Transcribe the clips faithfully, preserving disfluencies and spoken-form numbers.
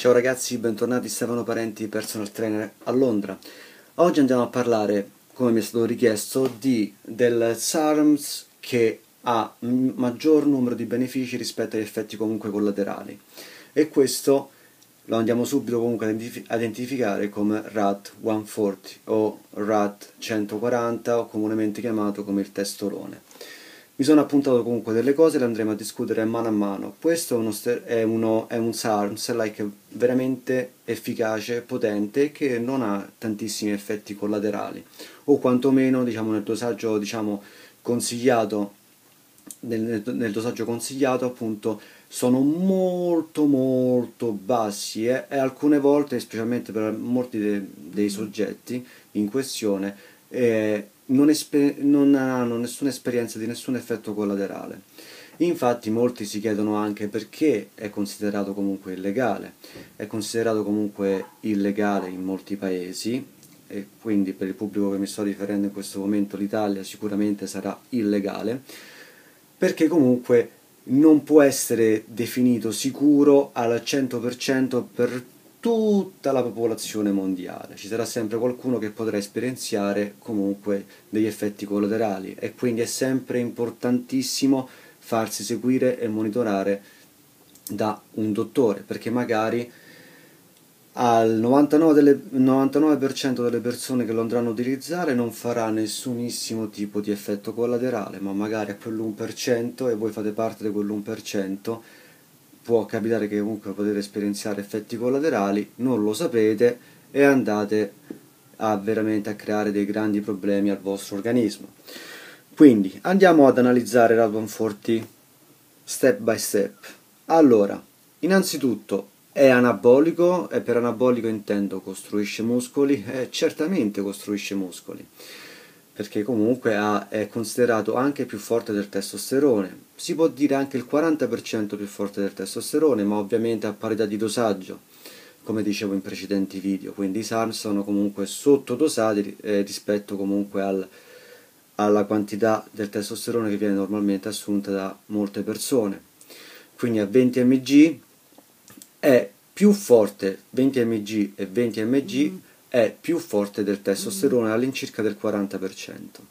Ciao ragazzi, bentornati, Stefano Parenti, personal trainer a Londra. Oggi andiamo a parlare, come mi è stato richiesto, di, del SARMS che ha un maggior numero di benefici rispetto agli effetti comunque collaterali. E questo lo andiamo subito comunque a identificare come R A T centoquaranta o R A T centoquaranta, o comunemente chiamato come il testolone. Mi sono appuntato comunque delle cose, le andremo a discutere mano a mano. Questo è, uno è, uno, è un SARMS like, veramente efficace, potente, che non ha tantissimi effetti collaterali, o quantomeno diciamo, nel dosaggio diciamo, consigliato, nel, nel dosaggio consigliato appunto sono molto molto bassi eh, e alcune volte, specialmente per molti de, dei soggetti in questione, eh, non, non hanno nessuna esperienza di nessun effetto collaterale. Infatti molti si chiedono anche perché è considerato comunque illegale. È considerato comunque illegale in molti paesi, e quindi per il pubblico che mi sto riferendo in questo momento l'Italia sicuramente sarà illegale, perché comunque non può essere definito sicuro al cento per cento per tutta la popolazione mondiale. Ci sarà sempre qualcuno che potrà esperienziare comunque degli effetti collaterali, e quindi è sempre importantissimo farsi seguire e monitorare da un dottore, perché magari al novantanove per cento delle persone che lo andranno a utilizzare non farà nessunissimo tipo di effetto collaterale, ma magari a quell'uno per cento, e voi fate parte di quell'uno per cento, può capitare che comunque potete esperienziare effetti collaterali, non lo sapete e andate a veramente a creare dei grandi problemi al vostro organismo. Quindi andiamo ad analizzare R A T centoquaranta step by step. Allora, innanzitutto è anabolico, e per anabolico intendo costruisce muscoli, e certamente costruisce muscoli, perché comunque ha, è considerato anche più forte del testosterone, si può dire anche il quaranta per cento più forte del testosterone, ma ovviamente a parità di dosaggio, come dicevo in precedenti video, quindi i SARMS sono comunque sottodosati eh, rispetto comunque al, alla quantità del testosterone che viene normalmente assunta da molte persone. Quindi a venti milligrammi è più forte, venti milligrammi e venti milligrammi è più forte del testosterone all'incirca del quaranta per cento.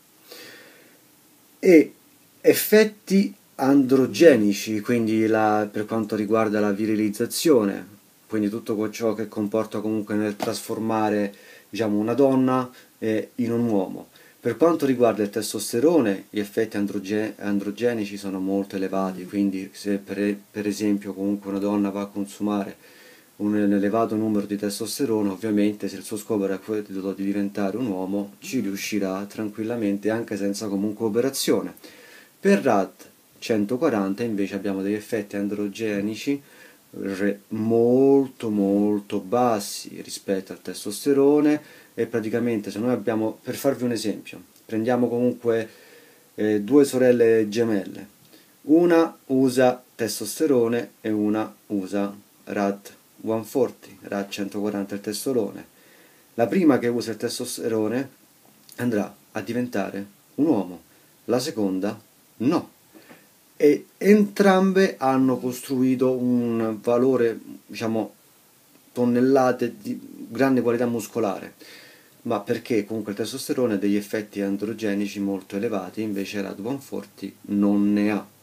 E effetti androgenici, quindi la, per quanto riguarda la virilizzazione, quindi tutto ciò che comporta comunque nel trasformare diciamo, una donna eh, in un uomo. Per quanto riguarda il testosterone, gli effetti androge androgenici sono molto elevati, quindi se per, per esempio comunque una donna va a consumare un elevato numero di testosterone, ovviamente se il suo scopo era quello di diventare un uomo, ci riuscirà tranquillamente anche senza comunque operazione. Per R A T centoquaranta invece abbiamo degli effetti androgenici molto molto bassi rispetto al testosterone, e praticamente se noi abbiamo, per farvi un esempio, prendiamo comunque eh, due sorelle gemelle, una usa testosterone e una usa R A T centoquaranta, R A T centoquaranta il testolone. La prima che usa il testosterone andrà a diventare un uomo, la seconda no, e entrambe hanno costruito un valore, diciamo, tonnellate di grande qualità muscolare, ma perché comunque il testosterone ha degli effetti androgenici molto elevati, invece R A T centoquaranta non ne ha.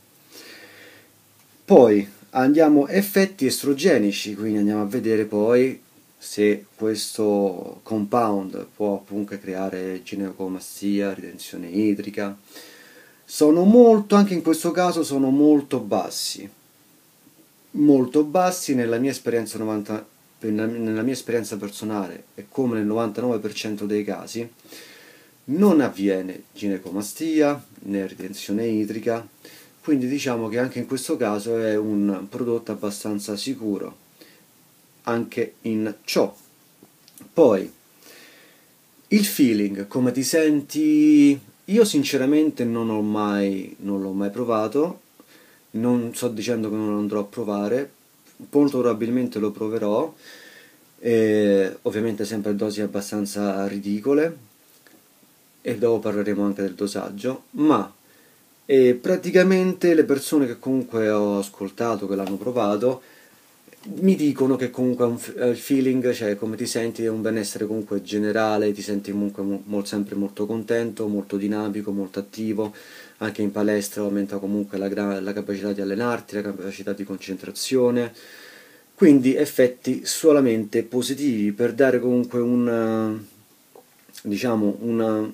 Poi andiamo a effetti estrogenici, quindi andiamo a vedere poi se questo compound può comunque creare ginecomastia, ritenzione idrica. Sono molto, anche in questo caso sono molto bassi, molto bassi nella mia esperienza novanta, nella mia esperienza personale, e come nel novantanove per cento dei casi non avviene ginecomastia né ritenzione idrica, quindi diciamo che anche in questo caso è un prodotto abbastanza sicuro anche in ciò. Poi il feeling, come ti senti? Io sinceramente non ho mai, non l'ho mai provato, non sto dicendo che non lo andrò a provare, molto probabilmente lo proverò, e ovviamente sempre a dosi abbastanza ridicole, e dopo parleremo anche del dosaggio, ma e praticamente le persone che comunque ho ascoltato, che l'hanno provato, Mi dicono che comunque un f- il feeling, cioè come ti senti, è un benessere comunque generale, ti senti comunque mo- mo- sempre molto contento, molto dinamico, molto attivo, anche in palestra aumenta comunque la, gra- la capacità di allenarti, la capacità di concentrazione, quindi effetti solamente positivi per dare comunque un, diciamo, una-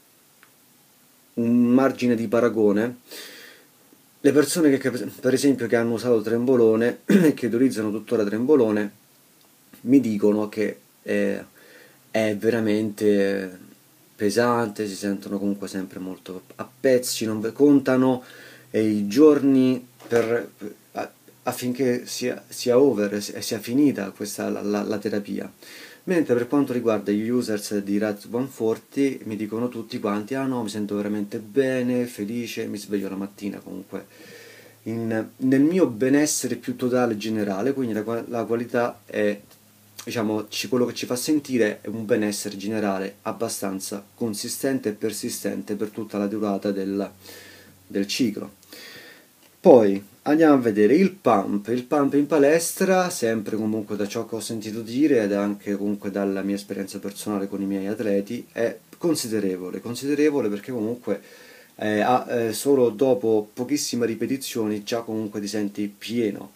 un margine di paragone. Le persone che, per esempio, che hanno usato Trembolone e che utilizzano tuttora Trembolone mi dicono che è, è veramente pesante, si sentono comunque sempre molto a pezzi, non contano eh, i giorni per, a- affinché sia, sia over e sia finita questa, la, la- la terapia. Mentre per quanto riguarda gli users di Rad centoquaranta mi dicono tutti quanti, ah no, mi sento veramente bene, felice, mi sveglio la mattina comunque in- nel mio benessere più totale generale, quindi la, la qualità è, diciamo, ci- quello che ci fa sentire è un benessere generale abbastanza consistente e persistente per tutta la durata del, del ciclo. Poi andiamo a vedere il pump. Il pump in palestra, sempre comunque da ciò che ho sentito dire ed anche comunque dalla mia esperienza personale con i miei atleti, è considerevole. Considerevole perché comunque eh, ha, eh, solo dopo pochissime ripetizioni già comunque ti senti pieno.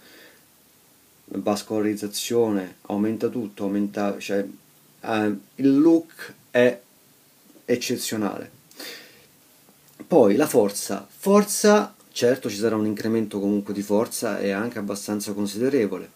Vascolarizzazione, aumenta tutto, aumenta, cioè, eh, il look è eccezionale. Poi la forza. Forza, certo ci sarà un incremento comunque di forza e anche abbastanza considerevole.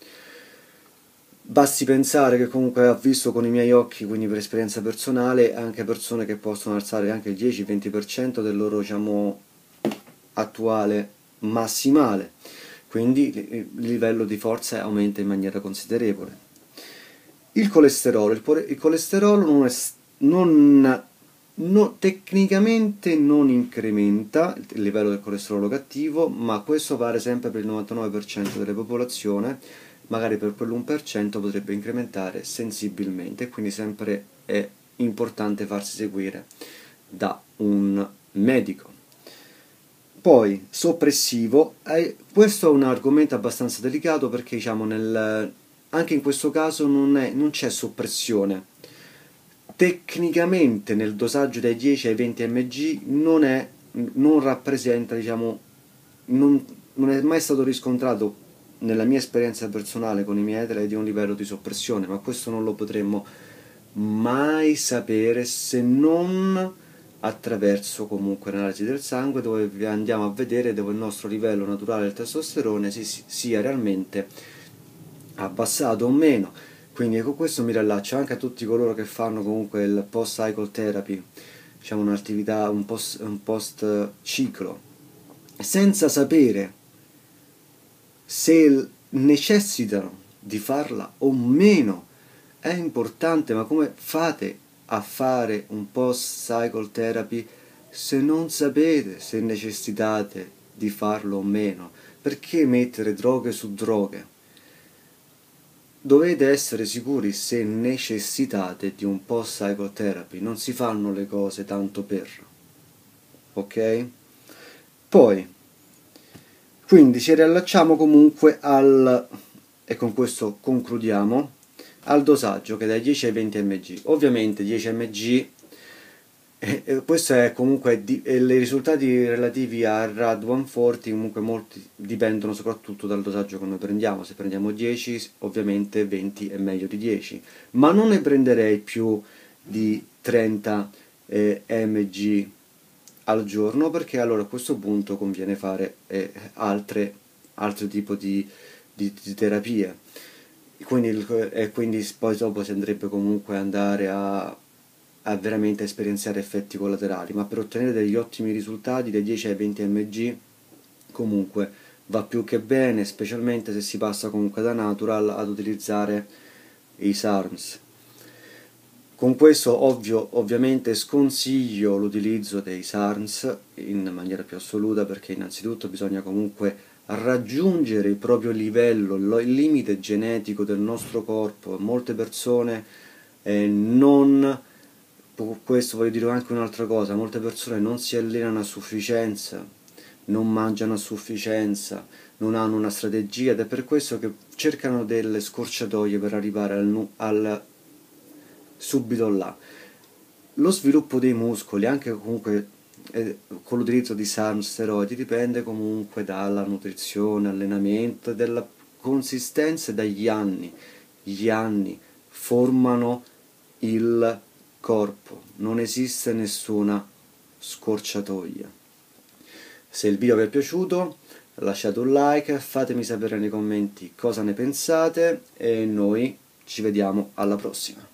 Basti pensare che comunque ho visto con i miei occhi, quindi per esperienza personale, anche persone che possono alzare anche il dieci-venti per cento del loro, diciamo, attuale massimale. Quindi il livello di forza aumenta in maniera considerevole. Il colesterolo, il, pore- il colesterolo non è, non, no- tecnicamente non incrementa il livello del colesterolo cattivo, ma questo vale sempre per il novantanove per cento della popolazione, magari per quell'uno per cento potrebbe incrementare sensibilmente, quindi sempre è importante farsi seguire da un medico. Poi, soppressivo, eh, questo è un argomento abbastanza delicato perché diciamo nel, anche in questo caso non, è, non c'è soppressione. Tecnicamente nel dosaggio dai dieci ai venti milligram non, è, non rappresenta, diciamo, non, non è mai stato riscontrato nella mia esperienza personale con i miei atleti un livello di soppressione, ma questo non lo potremmo mai sapere se non attraverso comunque l'analisi del sangue, dove andiamo a vedere dove il nostro livello naturale del testosterone si, sia realmente abbassato o meno. Quindi con questo mi riallaccio anche a tutti coloro che fanno comunque il post cycle therapy, diciamo un'attività, un post, un post ciclo, senza sapere se necessitano di farla o meno. È importante, ma come fate a fare un post cycle therapy se non sapete se necessitate di farlo o meno? Perché mettere droghe su droghe? Dovete essere sicuri se necessitate di un post cycle therapy, non si fanno le cose tanto per, ok? Poi, quindi ci riallacciamo comunque al, e con questo concludiamo, al dosaggio che è dai dieci ai venti milligram. Ovviamente dieci milligram, eh, eh, questo è comunque, di, eh, i risultati relativi a Rad centoquaranta comunque molti dipendono soprattutto dal dosaggio che noi prendiamo. Se prendiamo dieci, ovviamente venti è meglio di dieci, ma non ne prenderei più di trenta eh, milligram al giorno, perché allora a questo punto conviene fare eh, altre, altro tipo di, di, di terapie. Quindi, il- e quindi poi dopo si andrebbe comunque ad andare a, a veramente esperienziare effetti collaterali, ma per ottenere degli ottimi risultati dai dieci ai venti milligram comunque va più che bene, specialmente se si passa comunque da natural ad utilizzare i SARMs. Con questo ovvio, ovviamente sconsiglio l'utilizzo dei SARMs in maniera più assoluta, perché innanzitutto bisogna comunque raggiungere il proprio livello, il limite genetico del nostro corpo. Molte persone eh, non, questo voglio dire anche un'altra cosa, molte persone non si allenano a sufficienza, non mangiano a sufficienza, non hanno una strategia ed è per questo che cercano delle scorciatoie per arrivare al, nu- al subito là. Lo sviluppo dei muscoli, anche comunque eh, con l'utilizzo di SARM steroidi, dipende comunque dalla nutrizione, allenamento e della consistenza e dagli anni. Gli anni formano il corpo, non esiste nessuna scorciatoia. Se il video vi è piaciuto, lasciate un like, fatemi sapere nei commenti cosa ne pensate e noi ci vediamo alla prossima.